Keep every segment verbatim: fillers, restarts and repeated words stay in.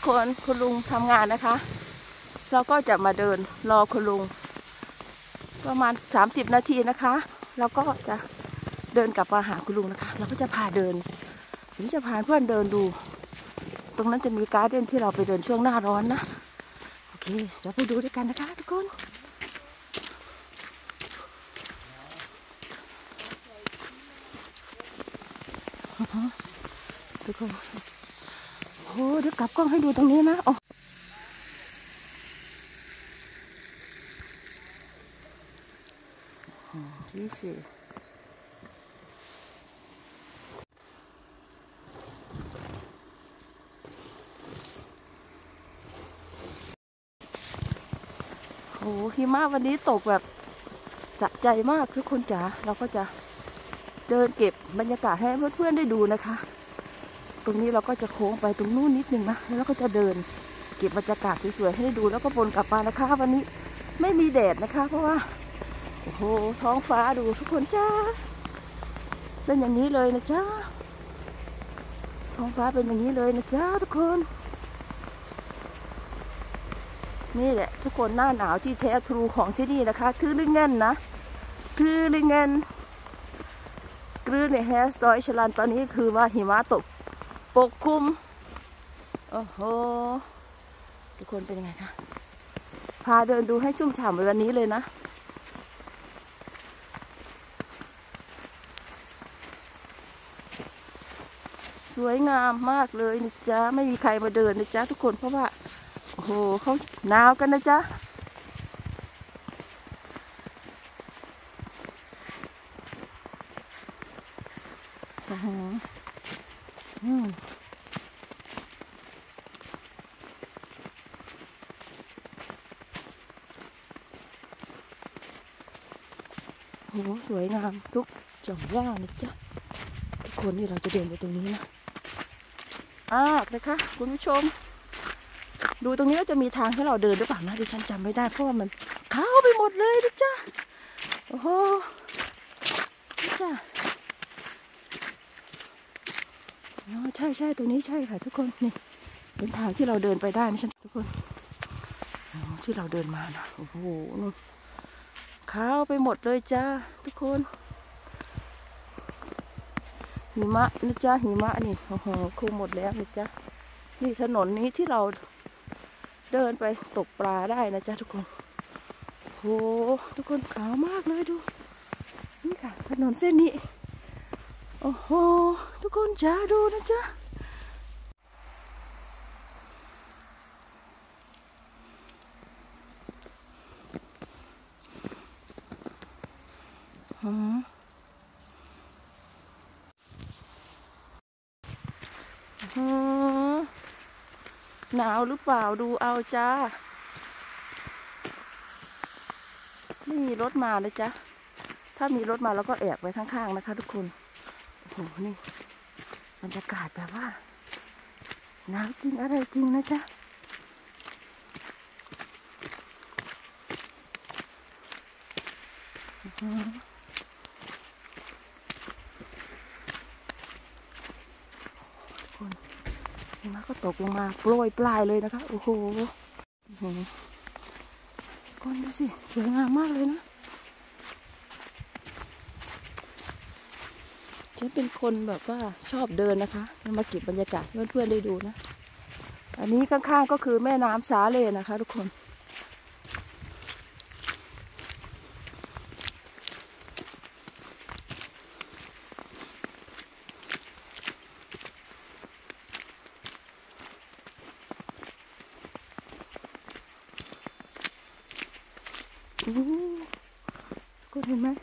คนคุณลุงทำงานนะคะเราก็จะมาเดินรอคุณลุงประมาณสามสิบนาทีนะคะเราก็จะเดินกลับมาหาคุณลุงนะคะเราก็จะพาเดินหรือจะพาเพื่อนเดินดูตรงนั้นจะมีการ์เด้นที่เราไปเดินช่วงหน้าร้อนนะโอเคเดี๋ยวไปดูด้วยกันนะคะทุกคนทุกคนโอ้เดี๋ยวกลับกล้องให้ดูตรงนี้นะโอ้นี่สิโอ้หิมะวันนี้ตกแบบสะใจมากทุกคนจ๋าเราก็จะเดินเก็บบรรยากาศให้เพื่อนๆได้ดูนะคะตรงนี้เราก็จะโค้งไปตรงนู้นนิดนึงนะแล้วก็จะเดินเก็บบรรยากาศสวยๆให้ได้ดูแล้วก็วนกลับมานะคะวันนี้ไม่มีแดดนะคะเพราะว่าโอ้โหท้องฟ้าดูทุกคนจ้าเป็นอย่างนี้เลยนะจ้าท้องฟ้าเป็นอย่างนี้เลยนะจ้าทุกคนนี่แหละทุกคนหน้าหนาวที่แท้ทรูของที่นี่นะคะทือลิงเงินนะทือลิงเงินกลืนในแฮสดอยชลันตอนนี้คือว่าหิมะตกปกคลุมโอ้โหทุกคนเป็นยังไงคะพาเดินดูให้ชุ่มฉ่ำวันนี้เลยนะสวยงามมากเลยนะจ๊ะไม่มีใครมาเดินนะจ๊ะทุกคนเพราะว่าโอ้โหเขาหนาวกันนะจ๊ะอืมอืมโอ้สวยงามทุกจ่องหญ้านะจ๊ะทุกคนนี่เราจะเดินไปตรงนี้นะอ่านะคะคุณผู้ชมดูตรงนี้ก็จะมีทางให้เราเดินหรือเปล่านะดิฉันจำไม่ได้เพราะว่ามันขาวไปหมดเลยนะจ๊ะโอ้โหนี่จ้ะอ๋อใช่ใช่ตรงนี้ใช่ค่ะทุกคนนี่เป็นทางที่เราเดินไปได้นะฉันทุกคนที่เราเดินมานะโอ้โหนู่นขาวไปหมดเลยจ้าทุกคนหิมะนะจ๊ะหิมะนี่โอ้โหคลุมหมดแล้วนะจ๊ะนี่ถนนนี้ที่เราเดินไปตกปลาได้นะจ๊ะทุกคนโหทุกคนขาวมากเลยดูนี่ค่ะถนนเส้นนี้โอ้โหทุกคนจ้าดูนะจ๊ะอืมหนาวหรือเปล่าดูเอาจ้าไม่มีรถมาเลยจ้ะถ้ามีรถมาแล้วก็แอบไว้ข้างๆนะคะทุกคนโอ้โหนี่บรรยากาศแบบว่าหนาวจริงอะไรจริงนะจ๊ะทุกคนหิมะก็ตกลงมาโปรยปลายเลยนะคะโอ้โหก้อนดูสิสวยงามมากเลยนะฉันเป็นคนแบบว่าชอบเดินนะคะมาเก็บบรรยากาศให้เพื่อนๆได้ดูนะอันนี้ข้างๆก็คือแม่น้ำสาเลนะคะทุกคนอู้ก็เห็นไหม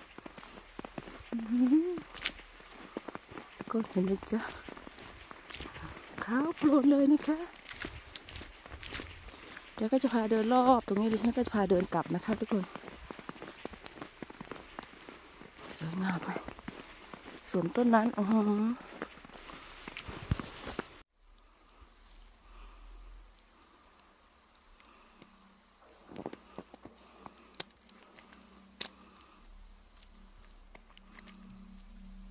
ก็เห็นเลยจ้ะขาวโปรดเลยนะคะเดี๋ยวก็จะพาเดินรอบตรงนี้ดิฉันก็จะพาเดินกลับนะคะทุกคนสวยงามไหมสวนต้นนั้นอ๋อ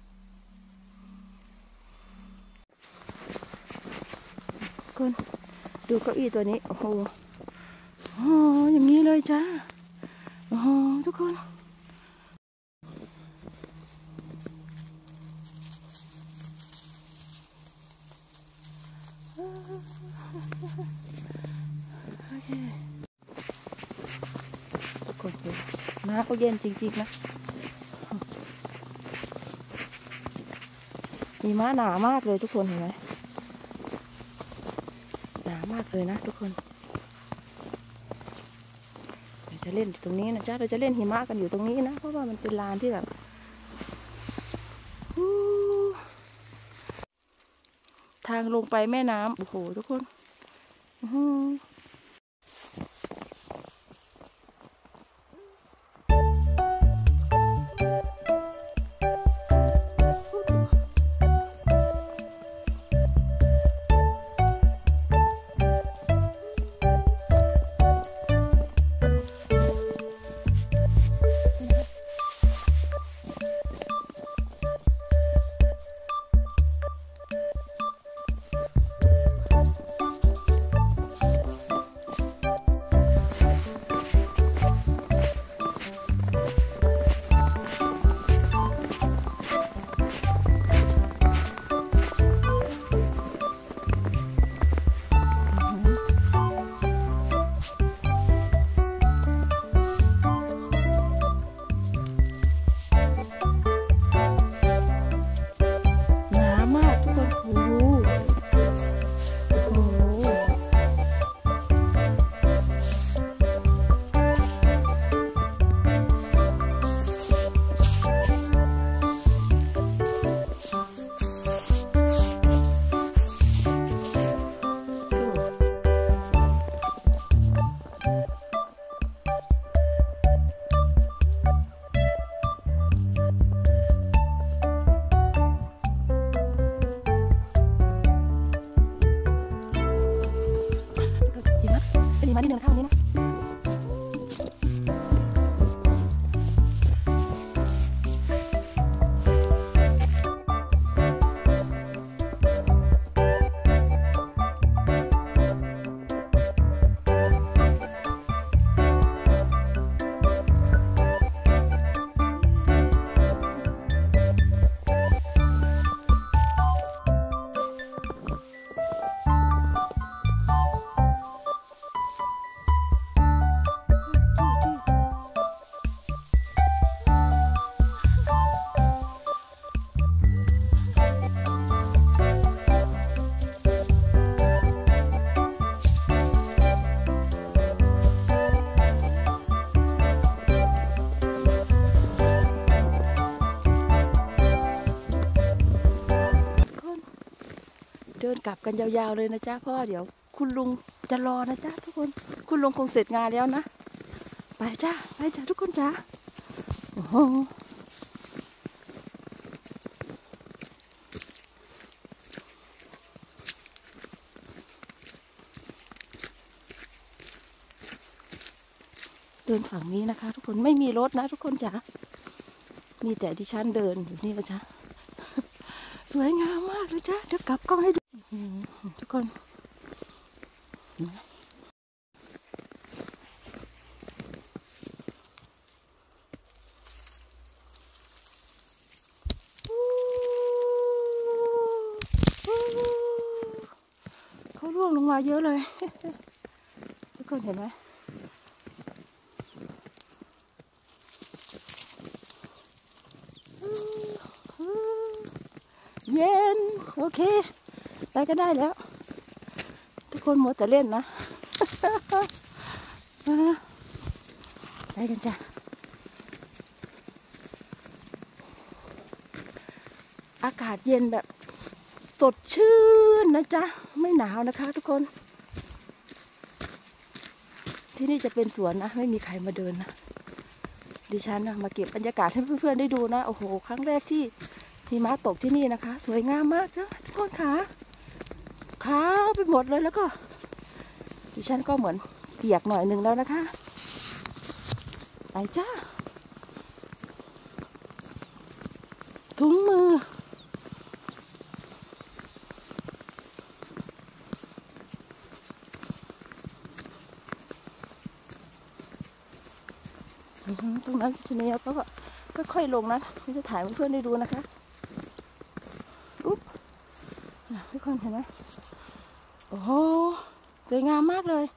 คนดูเก้าอี้ตัวนี้โอ้โหโอ้อย่างนี้เลยจ้าโอ้โหทุกคนโอเคทุกคนดูน้ำก็เย็นจริงๆนะมีม้าหนามากเลยทุกคนเห็นไหมหนามากเลยนะทุกคนเราจะเล่นตรงนี้นะจ๊ะเราจะเล่นหิมะกันอยู่ตรงนี้นะเพราะว่ามันเป็นลานที่แบบทางลงไปแม่น้ำโอ้โหทุกคนมาที่เดินเข้านี้นะเดินกลับกันยาวๆเลยนะจ๊ะพ่อเดี๋ยวคุณลุงจะรอนะจ๊ะทุกคนคุณลุงคงเสร็จงานแล้วนะไปจ้าไปจ้าทุกคนจ้าโอ้โหเดินฝั่งนี้นะคะทุกคนไม่มีรถนะทุกคนจ้ามีแต่ดิฉันเดินอยู่นี่นะจ๊ะสวยงามมากเลยจ้าเดี๋ยวกลับกล้องให้ดูทุกคนเขาร่วงลงมาเยอะเลยทุกคนเห็นไหมเย็นโอเคไปก็ได้แล้วทุกคนหมดแต่เล่นนะไปกันจ้ะอากาศเย็นแบบสดชื่นนะจ๊ะไม่หนาวนะคะทุกคนที่นี่จะเป็นสวนนะไม่มีใครมาเดินนะดิฉันนะมาเก็บบรรยากาศให้เพื่อนๆได้ดูนะโอ้โหครั้งแรกที่หิมะตกที่นี่นะคะสวยงามมากจ้ะทุกคนค่ะขาวไปหมดเลยแล้วก็ดิฉันก็เหมือนเปียกหน่อยหนึ่งแล้วนะคะไปจ้าถุงมือตรงนั้นชนียก็ก็ค่อยลงนะนี่จะถ่ายเพื่อนๆได้ดูนะคะอุ๊บทุกคนเห็นไหมโอ้โหสวยงามมากเลย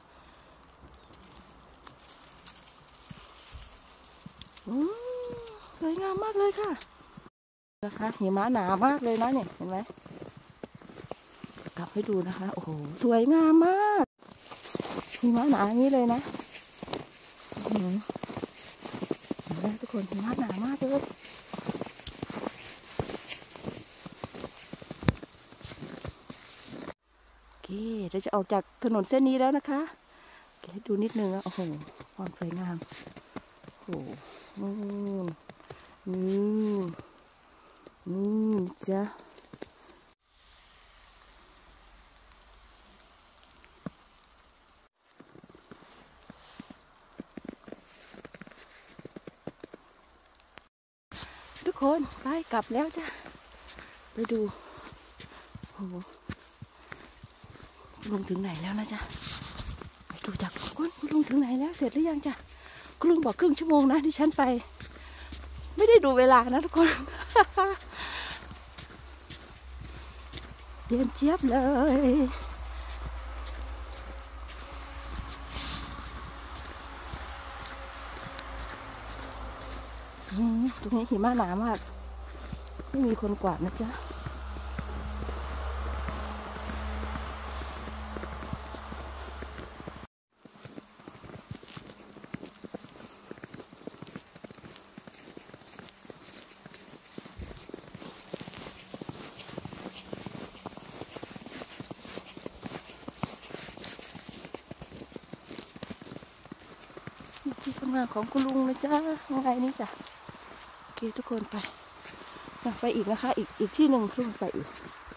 อืมสวยงามมากเลยค่ะนะคะหิมะหนามากเลยนะเนี่ยเห็นไหมกลับให้ดูนะคะโอ้โหสวยงามมากหิมะหนาอย่างนี้เลยนะเห็นไหมทุกคนหิมะหนามากเลยโอเคเราจะออกจากถนนเส้นนี้แล้วนะคะให้ดูนิดนึงนะโอ้โหความสวยงามโอ้โหอืมอืมอืมจ้ะทุกคนไปกลับแล้วจ้ะไปดูโอ้โหลงถึงไหนแล้วนะจ๊ะไปดูจากคุณลุงถึงไหนแล้วเสร็จหรือยังจ้ะคุณลุงบอกครึ่งชั่วโมงนะที่ฉันไปไม่ได้ดูเวลานะทุกคน เย็นเจี๊ยบเลยตรงนี้หิมะหนามากไม่มีคนกวาดนะจ๊ะที่ทำงานของคุณลุงนะจ๊ะยังไงนี่จ้ะโอเคทุกคนไปไปอีกนะคะอีกอีกที่หนึ่งลุงไปอีก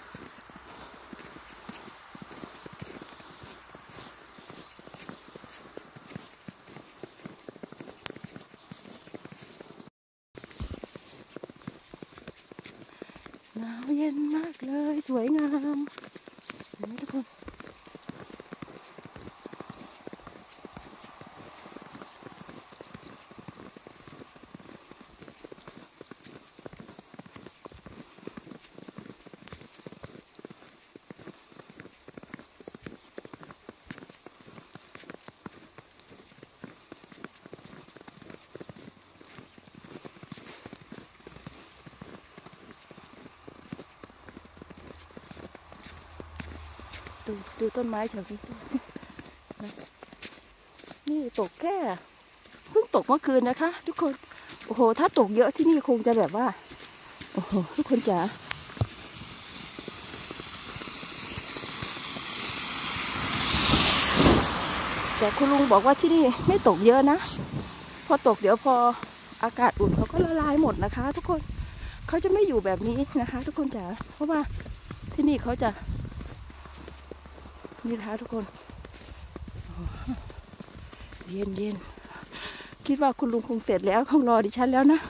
หนาวเย็นมากเลยสวยงามเห็นไหมทุกคนดูดูต้นไม้แถวนี้นี่ตกแค่เพิ่งตกเมื่อคืนนะคะทุกคนโอ้โหถ้าตกเยอะที่นี่คงจะแบบว่าโอ้โหทุกคนจ๋าแต่คุณลุงบอกว่าที่นี่ไม่ตกเยอะนะพอตกเดี๋ยวพออากาศอุ่นเขาก็ละลายหมดนะคะทุกคนเขาจะไม่อยู่แบบนี้นะคะทุกคนจ๋าเพราะว่าที่นี่เขาจะนี่นะคะทุกคนเย็นเย็นคิดว่าคุณลุงคงเสร็จแล้วคงรอดิฉันแล้วนะ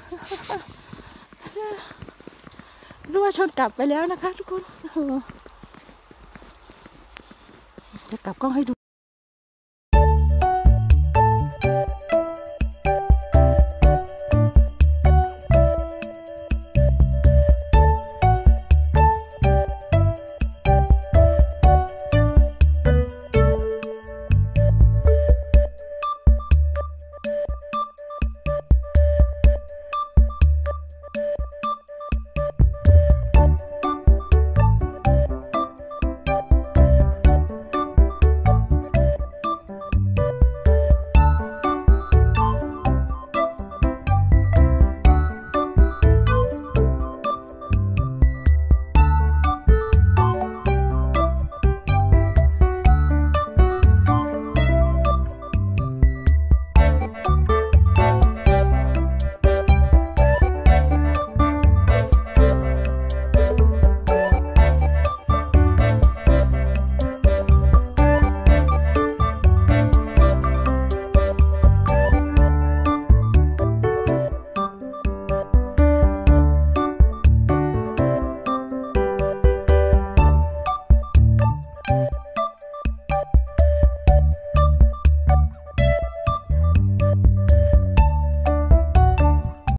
หรือว่าชนกลับไปแล้วนะคะทุกคนจะกลับกล้องให้ดู